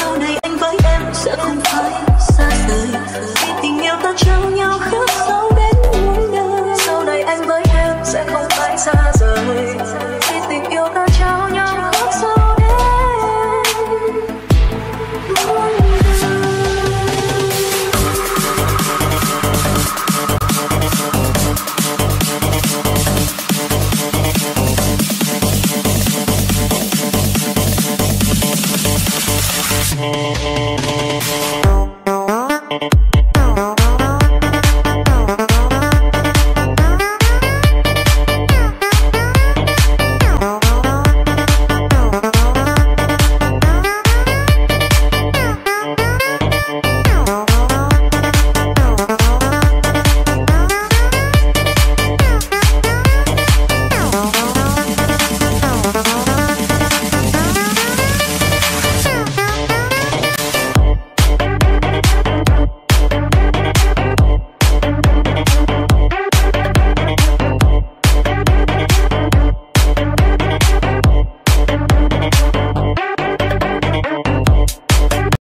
sau này anh với em sẽ không phải xa rời, vì tình yêu ta trao nhau khắc sâu đến muôn đời. Sau này anh với em sẽ không phải xa rời, vì tình yêu ta trao nhau khắc sâu đến muôn đời.